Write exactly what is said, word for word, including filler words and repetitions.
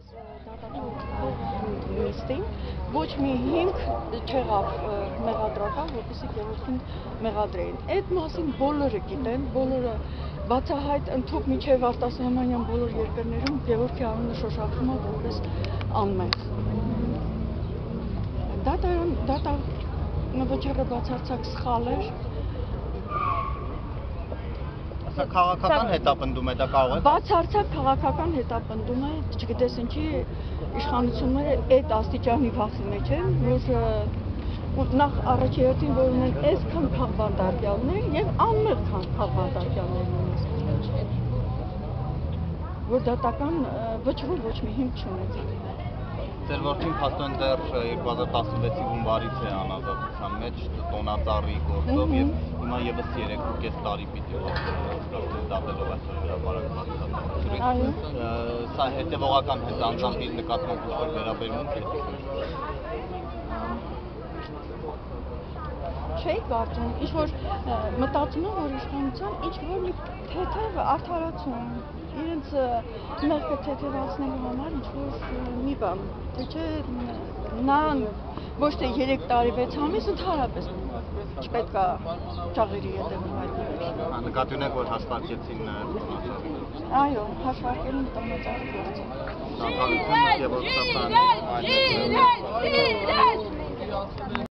նիստին ոչ մի հիմք չեղավ մեղադրական, որպեսզի Գևորգին մեղադրեին։ Այդ մասին բոլորը գիտեն, բոլորը բացահայտ ընդհանուր միջև արտասահմանյան բոլոր երկրներում Գևորգի անունը շոշափվում է որպես անմեղ։ Դա վճռը բացարձակ սխալ էր։ Քաղաքական հետապնդում է դա կարող է։ Բացարձակ քաղաքական հետապնդում է, չգիտես ինչի իշխանությունները այդ աստիճանի վախի մեջ են, որ նախ առաջի հերթին որ ունեն այսքան քաղբանտարկյալներ եւ անմեղ քաղբանտարկյալներ ունեն, որ դատական վճռում ոչ մի հիմք չունեցել։ Ձեր որդին փաստորեն դեռ երկու հազար տասնվեցի հունվարից է անազատության մեջ տոնածառի գործով եւ հիմա եւս երեք ու կես տարի պիտի դատելով այսօր հրապարակված։ Սա հետևողական հետ անձամբ իր նկատմամբ ինչ-որ վերաբերմունք է։ Չէի կարծում, ինչ-որ մտածում եմ, որ իշխանության ինչ-որ մի թեթև արդարացում, իրենց մեղքը թեթևացնելու համար ինչ-որ մի բան, թե չէ նա ոչ թե երեք տարի վեց ամիս ընդհանրապես չպետք է ճաղերի ետևում հայտնվել։ Նկատի ունեք, որ հաշվարկեցին տոնածառի։ Այո, հաշվարկել տոնածառի գործը։ Շիրել, շիրել, շիրել, շիրել։